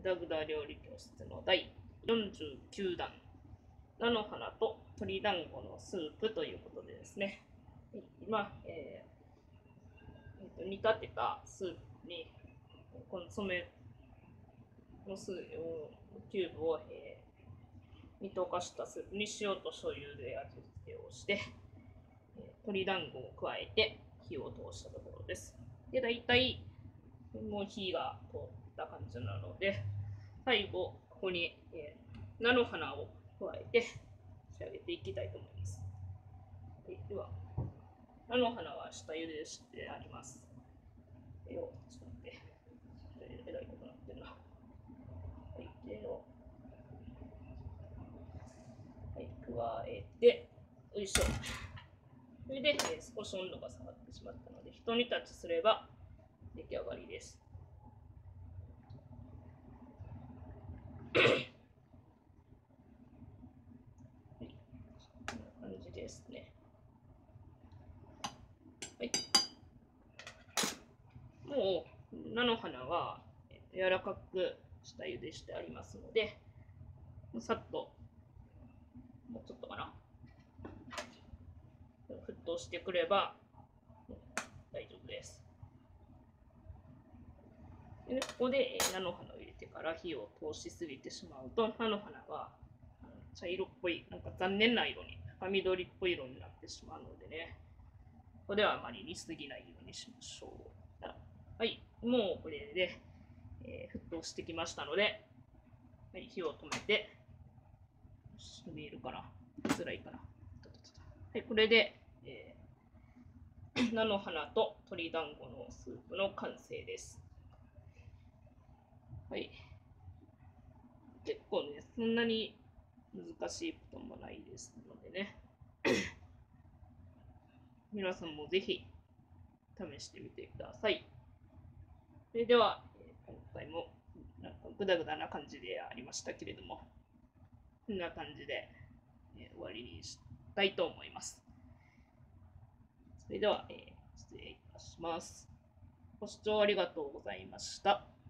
ぐだぐだ料理教室の第49弾、菜の花と鶏団子のスープということでですね、今、煮立てたスープにコンソメのキューブを、煮溶かしたスープに塩と醤油で味付けをして、鶏団子を加えて火を通したところです。で、大体もう火が通った感じなので、最後、ここに、菜の花を加えて仕上げていきたいと思います。では、菜の花は下茹でしてあります。ちょっと待って。えらいことなってるな。はい、でを、はい、加えて、よいしょ。それで、少し温度が下がってしまったので、ひと煮立ちすれば出来上がりです。はい、こんな感じですね。はい。もう、菜の花は柔らかく下茹でしてありますので、さっと、もうちょっとかな。沸騰してくれば大丈夫です。で、ここで菜の花を入れてから火を通しすぎてしまうと、菜の花が茶色っぽい、なんか残念な色に、深緑っぽい色になってしまうのでね、ここではあまり煮すぎないようにしましょう。はい、もうこれで、沸騰してきましたので、はい、火を止めて、見えるかな、辛いかな。はい、これで、菜の花と鶏団子のスープの完成です。はい。結構ね、そんなに難しいこともないですのでね。皆さんもぜひ試してみてください。それでは、今回もなんかグダグダな感じでありましたけれども、こんな感じで、終わりにしたいと思います。それでは、失礼いたします。ご視聴ありがとうございました。